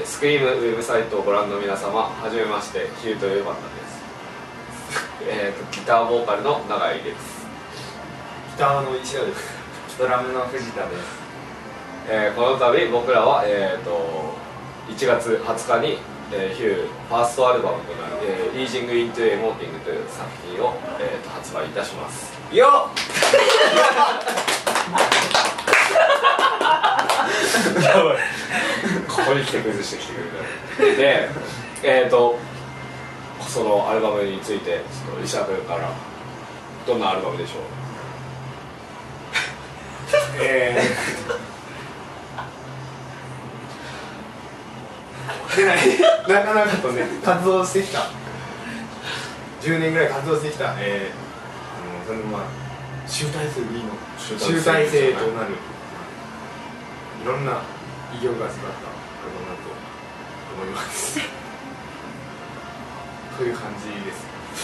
スクリームウェブサイトをご覧の皆様、はじめまして、ヒューというバンドです。ギターボーカルの永井です。 ギターの石田です。 ドラムの藤田です。 この度僕らは、1月20日に、ヒューファーストアルバムとなる「Easing into Emoting」という作品を、発売いたします。 よっやばいここに来て崩してきてくれたで、そのアルバムについてちょっと石田君からどんなアルバムでしょう？ なかなかとね、活動してきた10年ぐらい活動してきた、その集大成でいいの集大成となるいろんな偉業が詰まったアルバムだと思いますという感じです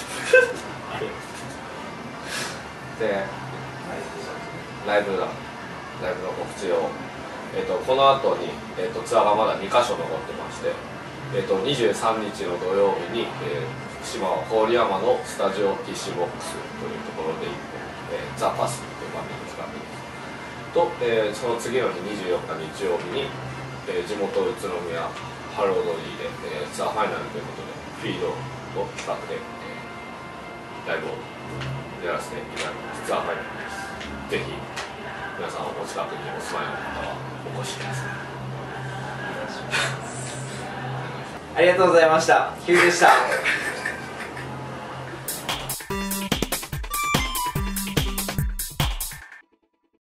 で、ライブの告知を、この後に、ツアーがまだ2カ所残ってまして、23日の土曜日に、福島郡山のスタジオティッシュボックスというところでザ・パスというバンドの企画ですと、その次の日24日日曜日に、地元宇都宮ハロードリーで、ツアーファイナルということでフィードの企画で、ライブをやらせていただきます。ツアーファイナルです。ぜひ皆さんお近くにお住まいの方はお越しください。 ありがとうございました。ヒューでした。